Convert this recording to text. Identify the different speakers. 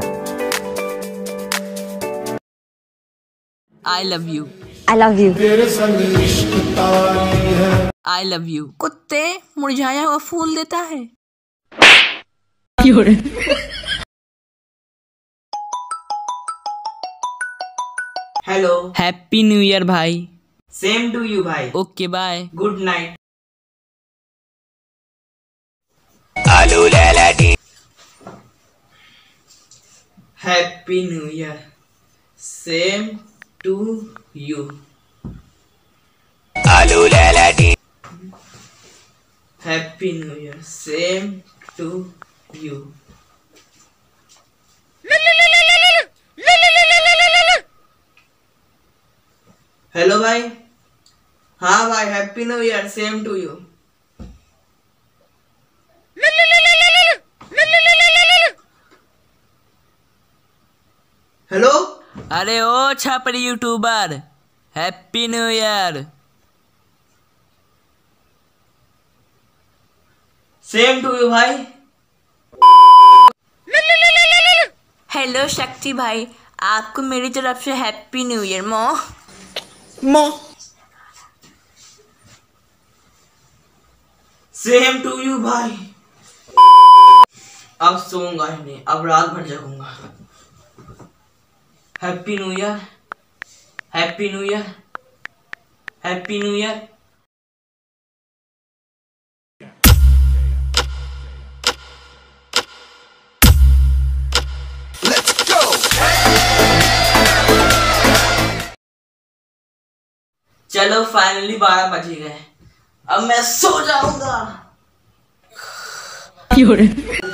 Speaker 1: I love you.
Speaker 2: I love you.
Speaker 1: I love you. कुत्ते मुरझाया हुआ फूल देता है।
Speaker 3: हेलो।
Speaker 1: हैप्पी न्यू ईयर भाई।
Speaker 3: सेम टू यू भाई।
Speaker 1: Okay bye.
Speaker 3: Good night. Happy new year. Same to you. Happy new year. Same to you. Hello भाई। हाँ भाई, happy new year. Same to you. Hello.
Speaker 1: अरे ओ छपरी YouTuber, happy new year.
Speaker 3: Same to you भाई।
Speaker 1: Hello Shakti भाई, आपको मेरी तरफ से happy new year.
Speaker 3: Same to you भाई। अब सोऊंगा ही नहीं, अब रात भर जगूंगा। Happy new year. Happy new year. Happy new year. चलो फाइनली 12 बज गए, अब मैं सो जाऊंगा।